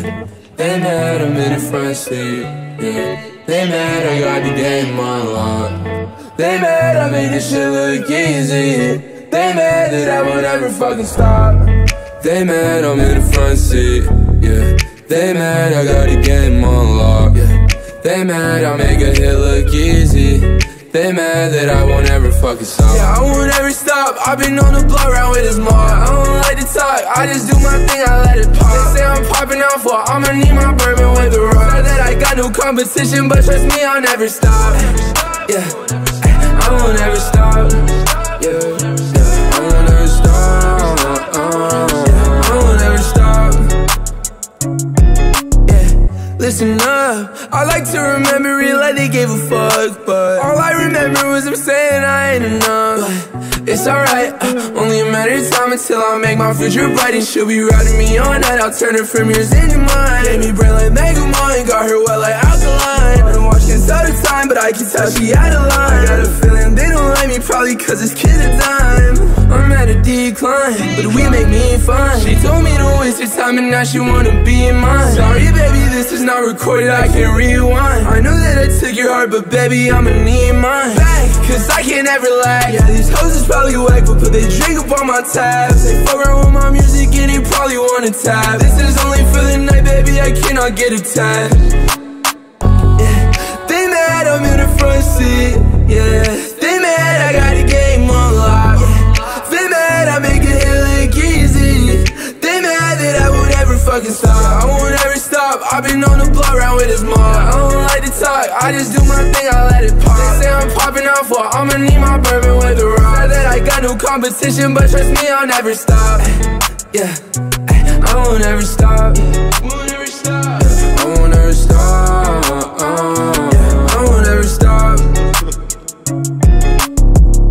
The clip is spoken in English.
They mad I'm in the front seat, yeah. They mad I got the game on lock. They mad I made this shit look easy. They mad that I won't ever fucking stop. They mad I'm in the front seat, yeah. They mad I got the game on lock, yeah. They mad I make a hit look easy. They mad that I won't ever fucking stop. Yeah, I won't ever stop. I've been on the block round with this mob. I don't like to talk, I just do my thing, I let it pop. They say I'm popping off, well I'ma need my bourbon with the rock. Know that I got no competition, but trust me, I'll never stop. Yeah, I won't ever stop. Yeah, I won't ever stop. I won't ever stop. Listen up, I like to remember it like they gave a fuck, but all I remember was them saying I ain't enough. But it's alright, only a matter of time until I make my future bright. And she'll be riding me all night, I'll turn her from yours into mine. Gave me brain like Megamind, got her wet like alkaline. Been watching all the time, but I can tell she out of line. Got a feeling they don't like me, probably cause this kid a dime. I'm at a decline, but we make me fine. She told me to waste her time and now she wanna be mine. Sorry baby, this is not recorded, I can't rewind. I know that I took your heart, but baby, I'ma need mine back, cause I can't ever lag. Yeah, these hoes is probably whack, but put they drink up on my tabs. They fuck around with my music and they probably wanna tap. This is only for the night, baby, I cannot get attached. Yeah, they mad I'm in the front seat, yeah. They mad I got the game on lock. They mad I make a hit look easy. They mad that I won't ever fucking stop. I won't ever stop, I've been on the block round with this mob. I don't like to talk, I just do my thing, I let it pop. They say I'm popping off, well I'ma need my bourbon with the rock. Know that I got no competition, but trust me, I'll never stop. Yeah, I won't ever stop.